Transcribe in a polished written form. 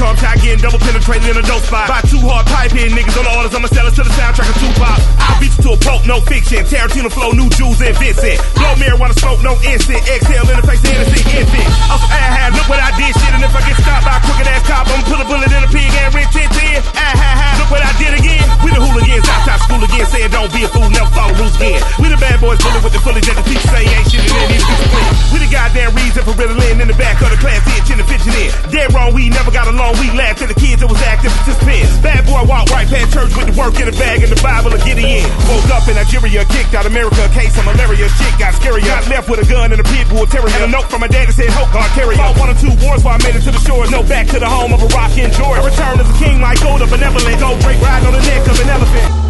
come, try getting double penetrated in a dope spot. Buy two hard pipe hitting niggas on the orders, I'ma sell it to the soundtrack of Tupac. I'll beat you to a pulp, no fiction. Tarantino flow, new Jews and Vincent. Blow marijuana smoke, no instant. Exhale in the face of innocent infant. Also, look what I did, shit. And if I get stopped by a crooked ass cop, I'ma put a bullet in a pig and rent 10. Look what I did again. We the hooligans outside school again, saying don't be a fool, never follow rules again. We the bad boys bully with the footage that the teacher say ain't shit and then these discipline. We the goddamn reason for Ritalin in the back of the class, itching and fidgeting. Dead wrong, we never got along, we laughed at the kids that was active participants. Bad boy walk right past church with the work in the bag and the Bible to get in. Woke up in Nigeria, kicked out America, case of malaria, shit got scary. Got left with a gun and a pit bull terrier. And a note from my dad that said, hope God carry. Fought 1 or 2 wars while I made it to the shores. No back to the home of a rock in Georgia. I returned as a king like gold, a benevolent. Go break ride on the neck of an elephant.